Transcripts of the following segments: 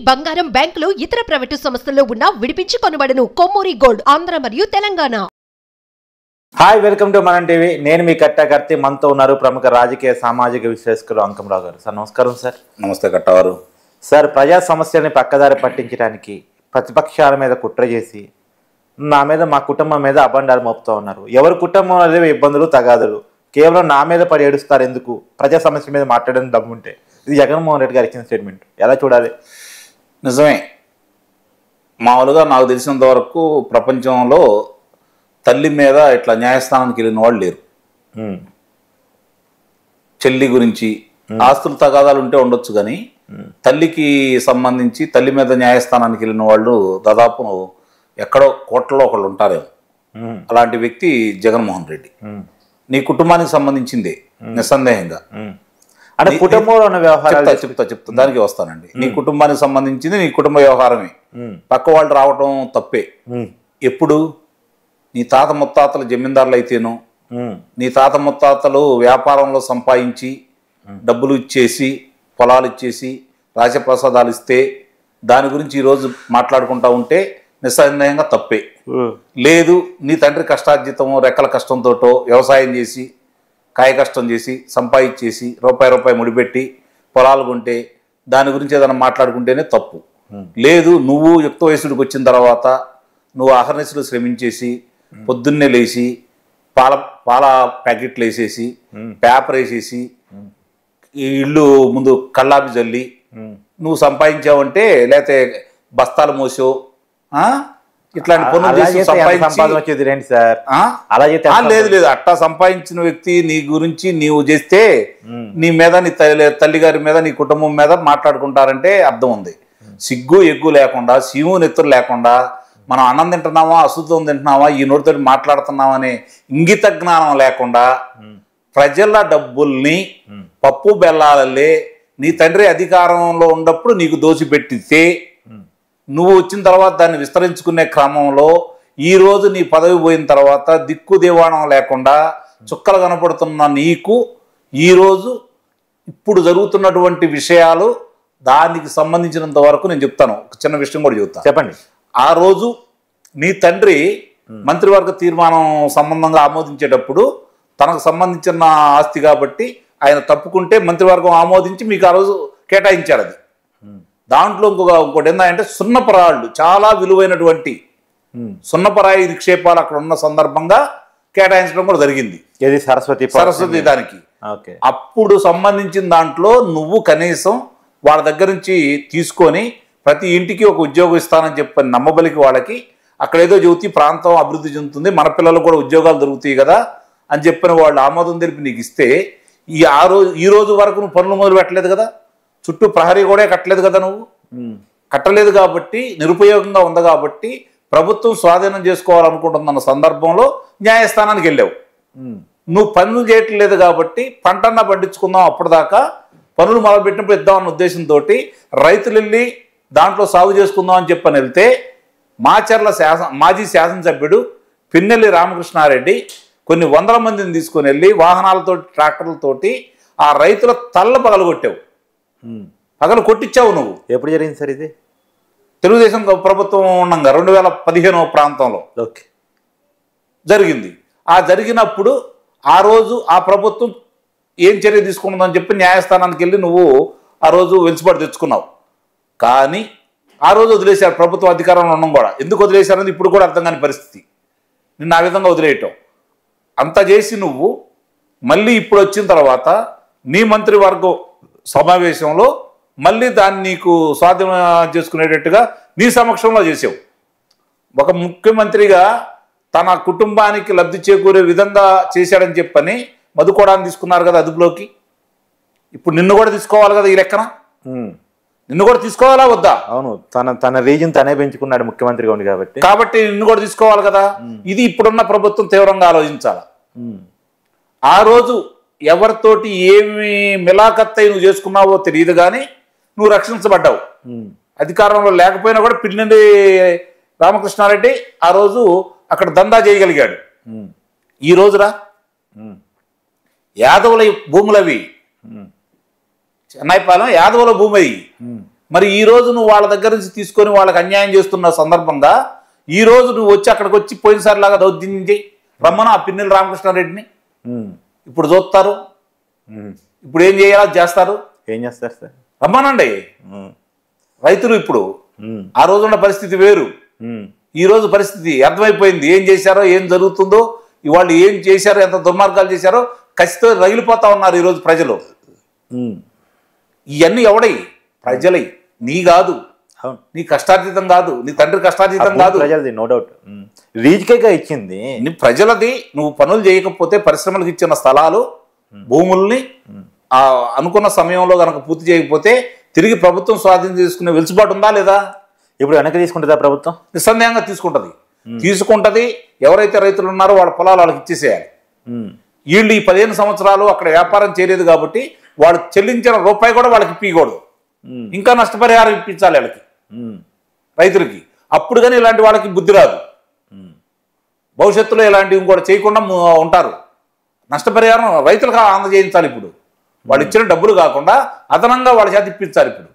బంగారం బ్యాంకులు ఇతర ప్రైవేటు సంస్థల్లో ఉన్న విడిపించి కొనబడును. కొమ్మూరి గోల్డ్ ఆంధ్ర మరియు తెలంగాణ. హాయ్, వెల్కమ్ టు మనం టీవీ. నేను మీ కట్టకర్తి. మనతో ఉన్నారు ప్రముఖ రాజకీయ సామాజిక విశ్లేషకులు అంకంరావు గారు. సార్ నమస్కారం. సార్ నమస్తే కట్టవారు. సార్, ప్రజా సమస్యల్ని పక్కదారి పట్టించడానికి ప్రతిపక్షాల మీద కుట్ర చేసి నా మీద, మా కుటుంబం మీద అబండాలు మోపుతూ ఉన్నారు. ఎవరి కుటుంబం అనేది ఇబ్బందులు తగాదులు కేవలం నా మీద పడి ఏడుస్తారు ఎందుకు? ప్రజా సమస్యల మీద మాట్లాడడం దమ్ముంటే. ఇది జగన్మోహన్ రెడ్డి గారు ఇచ్చిన స్టేట్మెంట్ ఎలా చూడాలి? నిజమే. మామూలుగా నాకు తెలిసినంత వరకు ప్రపంచంలో తల్లి మీద ఇట్లా న్యాయస్థానానికి వెళ్ళిన వాళ్ళు లేరు. చెల్లి గురించి ఆస్తులు తగాదాలు ఉంటే ఉండొచ్చు, కానీ తల్లికి సంబంధించి తల్లి మీద న్యాయస్థానానికి వెళ్ళిన వాళ్ళు దాదాపు ఎక్కడో కోట్లలో ఒకళ్ళు ఉంటారేమో. అలాంటి వ్యక్తి జగన్మోహన్ రెడ్డి. నీ కుటుంబానికి సంబంధించిందే నిస్సందేహంగా. అంటే కుటుంబంలో ఉన్న వ్యవహారాలు చెప్తా దానికి వస్తానండి. నీ కుటుంబానికి సంబంధించింది నీ కుటుంబ వ్యవహారమే. పక్క వాళ్ళు రావటం తప్పే. ఎప్పుడు నీ తాత ముత్తాతలు జమీందారులు అయితేనో, నీ తాత ముత్తాతలు వ్యాపారంలో సంపాదించి డబ్బులు ఇచ్చేసి పొలాలు ఇచ్చేసి రాజప్రసాదాలు ఇస్తే దాని గురించి ఈరోజు మాట్లాడుకుంటా ఉంటే నిస్సందేహంగా తప్పే. లేదు, నీ తండ్రి కష్టార్జితమో రెక్కల కష్టంతోటో వ్యవసాయం చేసి కాయ కష్టం చేసి సంపాదించేసి రూపాయి ముడిపెట్టి పొలాలు కొంటే దాని గురించి ఏదైనా మాట్లాడుకుంటేనే తప్పు. లేదు, నువ్వు యుక్త వయసుడికి వచ్చిన తర్వాత నువ్వు అహర్నిశలు శ్రమించేసి పొద్దున్నే లేచి పాల ప్యాకెట్లు వేసేసి పేపర్ వేసేసి ఈ ఇల్లు ముందు కల్లాపి జల్లి నువ్వు సంపాదించావంటే, లేకపోతే బస్తాలు మోసో ఇట్లాంటి పనులు లేదు. అట్టా సంపాదించిన వ్యక్తి నీ గురించి నీవు చేస్తే నీ మీద, నీ తల్లిగారి మీద, నీ కుటుంబం మీద మాట్లాడుకుంటారంటే అర్థం ఉంది. సిగ్గు ఎగ్గు లేకుండా, సీము నెత్తురు లేకుండా, మనం అన్నం తింటున్నామా అశుద్ధం తింటున్నామా ఈ నోటితో మాట్లాడుతున్నామనే ఇంగిత జ్ఞానం లేకుండా ప్రజల డబ్బుల్ని పప్పు బెల్లాలల్లే నీ తండ్రి అధికారంలో ఉన్నప్పుడు నీకు దోచిపెట్టితే నువ్వు వచ్చిన తర్వాత దాన్ని విస్తరించుకునే క్రమంలో ఈరోజు నీ పదవి పోయిన తర్వాత దిక్కు దివాణం లేకుండా చుక్కలు కనపడుతున్న నీకు ఈరోజు ఇప్పుడు జరుగుతున్నటువంటి విషయాలు దానికి సంబంధించినంత వరకు నేను చెప్తాను. ఒక చిన్న విషయం కూడా చెప్తాను. చెప్పండి. ఆ రోజు నీ తండ్రి మంత్రివర్గ తీర్మానం సంబంధంగా ఆమోదించేటప్పుడు తనకు సంబంధించిన ఆస్తి కాబట్టి ఆయన తప్పుకుంటే మంత్రివర్గం ఆమోదించి మీకు ఆ రోజు కేటాయించారు. అది దాంట్లో ఇంకోటి ఏంటంటే సున్నపరాళ్ళు, చాలా విలువైనటువంటి సున్నపరాయి నిక్షేపాలు అక్కడ ఉన్న సందర్భంగా కేటాయించడం కూడా జరిగింది. సరస్వతి దానికి. అప్పుడు సంబంధించిన దాంట్లో నువ్వు కనీసం వాళ్ళ దగ్గర నుంచి తీసుకొని ప్రతి ఇంటికి ఒక ఉద్యోగం ఇస్తానని చెప్పని నమ్మబలికి వాళ్ళకి అక్కడ ఏదో చెబుతూ ప్రాంతం అభివృద్ధి చెందుతుంది, మన పిల్లలకు కూడా ఉద్యోగాలు దొరుకుతాయి కదా అని చెప్పిన వాళ్ళు ఆమోదం తెలిపి నీకు ఇస్తే ఈ రోజు వరకు నువ్వు పనులు మొదలు పెట్టలేదు కదా, చుట్టూ ప్రహరీ కూడా కట్టలేదు కదా, నువ్వు కట్టలేదు కాబట్టి నిరుపయోగంగా ఉంది కాబట్టి ప్రభుత్వం స్వాధీనం చేసుకోవాలనుకుంటున్న సందర్భంలో న్యాయస్థానానికి వెళ్ళావు. నువ్వు పనులు చేయట్లేదు కాబట్టి పంటన్నా పండించుకుందాం, అప్పటిదాకా పనులు మొదలుపెట్టినప్పుడు ఇద్దామన్న ఉద్దేశంతో రైతులు వెళ్ళి దాంట్లో సాగు చేసుకుందాం అని చెప్పని వెళ్తే మాచర్ల మాజీ శాసనసభ్యుడు పిన్నెల్లి రామకృష్ణారెడ్డి కొన్ని వందల మందిని తీసుకొని వెళ్ళి వాహనాలతో ట్రాక్టర్లతోటి ఆ రైతుల తల్ల పగలగొట్టావు, పగలు కొట్టించావు నువ్వు. ఎప్పుడు జరిగింది సార్ ఇది? తెలుగుదేశం ప్రభుత్వం ఉండగా 2015 ప్రాంతంలో జరిగింది. ఆ జరిగినప్పుడు ఆ రోజు ఆ ప్రభుత్వం ఏం చర్య తీసుకుంటుందని చెప్పి న్యాయస్థానానికి వెళ్ళి నువ్వు ఆ రోజు వెలుసుబాటు తెచ్చుకున్నావు. కానీ ఆ రోజు వదిలేశారు, ప్రభుత్వ అధికారంలో ఉండడం కూడా. ఎందుకు వదిలేశారని ఇప్పుడు కూడా అర్థం కాని పరిస్థితి. నిన్ను ఆ విధంగా వదిలేయటం అంత చేసి నువ్వు మళ్ళీ ఇప్పుడు వచ్చిన తర్వాత నీ మంత్రివర్గం సమావేశంలో మళ్ళీ దాన్ని నీకు స్వాధీనం చేసుకునేటట్టుగా నీ సమక్షంలో చేసావు. ఒక ముఖ్యమంత్రిగా తన కుటుంబానికి లబ్ధి చేకూరే విధంగా చేశాడని చెప్పని మధుకోడాన్ని తీసుకున్నారు కదా అదుపులోకి. ఇప్పుడు నిన్ను కూడా తీసుకోవాలి కదా ఈ లెక్కన, నిన్ను కూడా తీసుకోవాలా వద్దా? అవును, తన రీజన్ తనే పెంచుకున్నాడు ముఖ్యమంత్రిగా ఉంది కాబట్టి నిన్ను కూడా తీసుకోవాలి కదా. ఇది ఇప్పుడున్న ప్రభుత్వం తీవ్రంగా ఆలోచించాలి. ఆ రోజు ఎవరితోటి ఏమి మిలాఖత్తై నువ్వు చేసుకున్నావో తెలియదు, కానీ నువ్వు రక్షించబడ్డావు. అధికారంలో లేకపోయినా కూడా పిన్నెల్లి రామకృష్ణారెడ్డి ఆ రోజు అక్కడ దందా చేయగలిగాడు. ఈ రోజురా యాదవుల భూములవి, చెన్నైపాలెం యాదవుల భూమి. మరి ఈ రోజు నువ్వు వాళ్ళ దగ్గర నుంచి తీసుకొని వాళ్ళకి అన్యాయం చేస్తున్న సందర్భంగా ఈ రోజు నువ్వు వచ్చి అక్కడికి వచ్చి పోయినసారి లాగా దౌర్జన్యం చేయి రమ్మను ఆ పిన్నెల రామకృష్ణారెడ్డిని. ఇప్పుడు చూస్తారు, ఇప్పుడు ఏం చేయాలో చేస్తారు. ఏం చేస్తారు సార్? రమ్మనండి. రైతులు ఇప్పుడు ఆ రోజున్న పరిస్థితి వేరు, ఈ రోజు పరిస్థితి అర్థమైపోయింది. ఏం చేశారో, ఏం జరుగుతుందో, ఇవాళ ఏం చేశారో, ఎంత దుర్మార్గాలు చేశారో కసితో రగిలిపోతా ఉన్నారు ఈరోజు ప్రజలు. ఇవన్నీ ఎవడై? ప్రజలై, నీ కాదు, నీ కష్టార్జితం కాదు, నీ తండ్రి కష్టార్జితం కాదు, ప్రజలది. నో డౌట్ రీచ్కేగా ఇచ్చింది నీ ప్రజలది. నువ్వు పనులు చేయకపోతే పరిశ్రమలకు ఇచ్చిన స్థలాలు, భూముల్ని అనుకున్న సమయంలో కనుక పూర్తి చేయకపోతే తిరిగి ప్రభుత్వం స్వాధీనం చేసుకునే వెలుసుబాటు ఉందా లేదా? ఇప్పుడు వెనక్కి తీసుకుంటుందా ప్రభుత్వం? నిస్సందేహంగా తీసుకుంటది. ఎవరైతే రైతులు ఉన్నారో వాళ్ళ పొలాలు వాళ్ళకి ఇచ్చేసేయాలి. వీళ్ళు ఈ 15 సంవత్సరాలు అక్కడ వ్యాపారం చేయలేదు కాబట్టి వాళ్ళు చెల్లించిన రూపాయి కూడా వాళ్ళకి ఇప్పకూడదు, ఇంకా నష్టపరిహారం ఇప్పించాలి వాళ్ళకి, రైతులకి. అప్పుడు కానీ ఇలాంటి వాళ్ళకి బుద్ధి రాదు. భవిష్యత్తులో ఇలాంటివి ఇంకోటి చేయకుండా ఉంటారు. నష్టపరిహారం రైతులకు అందజేయించాలి. ఇప్పుడు వాళ్ళు ఇచ్చిన డబ్బులు కాకుండా అదనంగా వాళ్ళ చేత ఇప్పించాలి. ఇప్పుడు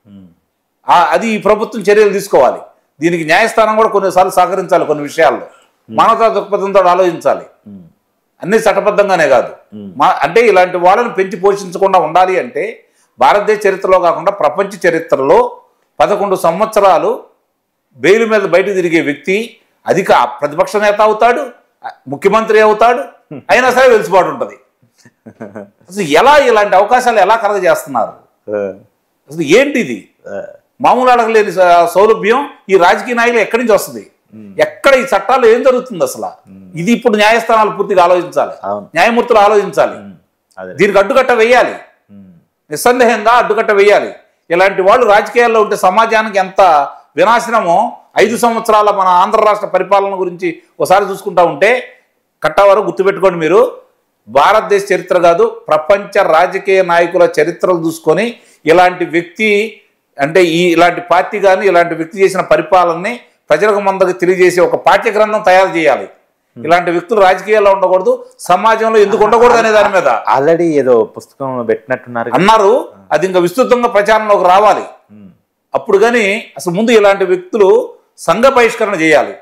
అది ఈ ప్రభుత్వం చర్యలు తీసుకోవాలి. దీనికి న్యాయస్థానం కూడా కొన్నిసార్లు సహకరించాలి. కొన్ని విషయాల్లో మానవతా దృక్పథంతో ఆలోచించాలి. అన్ని చట్టబద్ధంగానే కాదు. అంటే ఇలాంటి వాళ్ళని పెంచి పోషించకుండా ఉండాలి అంటే భారతదేశ చరిత్రలో కాకుండా ప్రపంచ చరిత్రలో 11 సంవత్సరాలు బెయిల్ మీద బయట తిరిగే వ్యక్తి అధిక ప్రతిపక్ష నేత అవుతాడు, ముఖ్యమంత్రి అవుతాడు, అయినా సరే వెలుసుబాటు ఉంటుంది. అసలు ఎలా ఇలాంటి అవకాశాలు ఎలా కలగజేస్తున్నారు? అసలు ఏంటిది? మామూలు అడగలేని సౌలభ్యం ఈ రాజకీయ నాయకులు ఎక్కడి నుంచి వస్తుంది? ఎక్కడ ఈ చట్టాలు ఏం జరుగుతుంది అసలు? ఇది ఇప్పుడు న్యాయస్థానాలు పూర్తిగా ఆలోచించాలి, న్యాయమూర్తులు ఆలోచించాలి, దీనికి అడ్డుకట్ట వేయాలి, నిస్సందేహంగా అడ్డుకట్ట వేయాలి. ఇలాంటి వాళ్ళు రాజకీయాల్లో ఉంటే సమాజానికి ఎంత వినాశనమో 5 సంవత్సరాల మన ఆంధ్ర రాష్ట్ర పరిపాలన గురించి ఒకసారి చూసుకుంటా ఉంటే కట్టవారు గుర్తుపెట్టుకోండి. మీరు భారతదేశ చరిత్ర కాదు, ప్రపంచ రాజకీయ నాయకుల చరిత్రలు చూసుకొని ఇలాంటి వ్యక్తి అంటే ఇలాంటి పార్టీ కానీ ఇలాంటి వ్యక్తి చేసిన పరిపాలనని ప్రజలకు ముందుకు తెలియజేసే ఒక పాఠ్య గ్రంథం తయారు చేయాలి. ఇలాంటి వ్యక్తులు రాజకీయాల్లో ఉండకూడదు, సమాజంలో ఎందుకు ఉండకూడదు అనే దాని మీద ఆల్రెడీ ఏదో పుస్తకం పెట్టినట్టున్నారు అన్నారు. అది ఇంకా విస్తృతంగా ప్రచారంలోకి రావాలి. అప్పుడు కానీ అసలు ముందు ఇలాంటి వ్యక్తులు సంఘ బహిష్కరణ చేయాలి.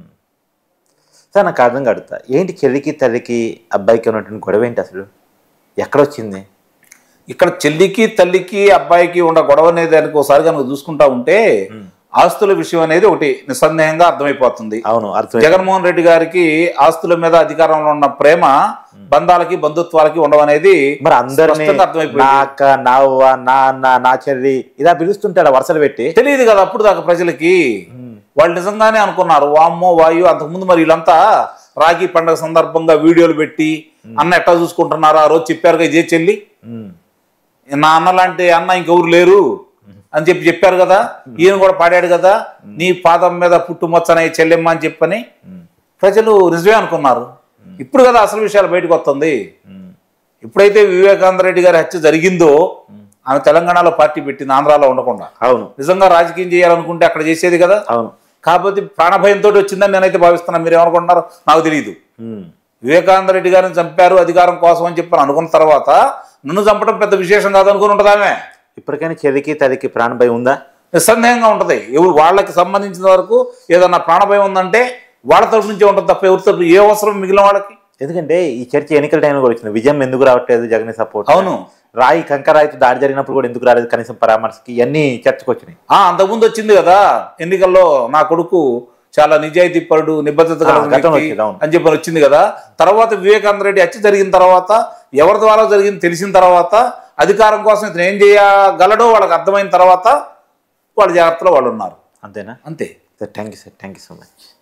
సార్ నాకు అర్థం కడుతా ఏంటి చెల్లికి తల్లికి అబ్బాయికి ఉన్నటువంటి గొడవ ఏంటి అసలు? ఎక్కడొచ్చింది? ఇక్కడ చెల్లికి తల్లికి అబ్బాయికి ఉన్న గొడవ అనేది దానికి ఒకసారి కనుక చూసుకుంటా ఉంటే ఆస్తుల విషయం అనేది ఒకటి నిస్సందేహంగా అర్థమైపోతుంది. అవును, జగన్మోహన్ రెడ్డి గారికి ఆస్తుల మీద అధికారంలో ఉన్న ప్రేమ బంధాలకి బంధుత్వాలకి ఉండవనేది మరి అందరినీ నా చెల్లి ఇలా పిలుస్తుంటాడు వరుసలు పెట్టి. తెలియదు కదా అప్పుడు దాకా ప్రజలకి. వాళ్ళు నిజంగానే అనుకున్నారు వామ్మో వాయు. అంతకుముందు మరి వీళ్ళంతా రాఖీ పండుగ సందర్భంగా వీడియోలు పెట్టి అన్న ఎట్టా చూసుకుంటున్నారు, ఆ రోజు చెప్పారుగా ఇదే చెల్లి, నా అన్న లాంటి అన్న ఇంకెవరు లేరు అని చెప్పారు కదా. ఈయన కూడా పాడాడు కదా, నీ పాదం మీద పుట్టుమొచ్చనే చెల్లెమ్మ అని చెప్పని ప్రజలు నిజమే అనుకున్నారు. ఇప్పుడు కదా అసలు విషయాలు బయటకు వస్తుంది. ఎప్పుడైతే వివేకానంద రెడ్డి గారి హత్య జరిగిందో ఆమె తెలంగాణలో పార్టీ పెట్టింది, ఆంధ్రాలో ఉండకుండా. అవును, నిజంగా రాజకీయం చేయాలనుకుంటే అక్కడ చేసేది కదా. అవును, కాకపోతే ప్రాణభయంతో వచ్చిందని నేనైతే భావిస్తున్నాను. మీరు ఏమనుకుంటున్నారు నాకు తెలియదు. వివేకానంద రెడ్డి గారిని చంపారు అధికారం కోసం అని చెప్పని అనుకున్న తర్వాత నన్ను చంపడం పెద్ద విశేషం కాదు అనుకుని ఉంటుంది ఆమె. ఇప్పటికైనా చెల్లికి తల్లికి ప్రాణభయం ఉందా? నిస్సందేహంగా ఉంటుంది. వాళ్ళకి సంబంధించిన వరకు ఏదన్నా ప్రాణభయం ఉందంటే వాళ్ళ తరపు నుంచే ఉంటుంది తప్ప ఎవరి తరపు ఏ అవసరం మిగిలిన వాళ్ళకి. ఎందుకంటే ఈ చర్చ ఎన్నికల టైంలో కూడా వచ్చింది. విజయం ఎందుకు రావట్లేదు జగన్ సపోర్ట్? అవును, రాయి కంకరాయితో దాడి జరిగినప్పుడు కూడా ఎందుకు రాలేదు కనీసం పరామర్శకి? ఇవన్నీ చర్చకు వచ్చినాయి. అంతకుముందు వచ్చింది కదా ఎన్నికల్లో నా కొడుకు చాలా నిజాయితీ పరుడు, నిబద్ధత అని చెప్పి వచ్చింది కదా. తర్వాత వివేకానంద రెడ్డి హత్య జరిగిన తర్వాత ఎవరి ద్వారా జరిగింది తెలిసిన తర్వాత అధికారం కోసం ఇతను ఏం చేయగలడో వాళ్ళకి అర్థమైన తర్వాత వాళ్ళ జాగ్రత్తలో వాళ్ళు ఉన్నారు. అంతేనా? అంతే. Thank you sir, thank you so much.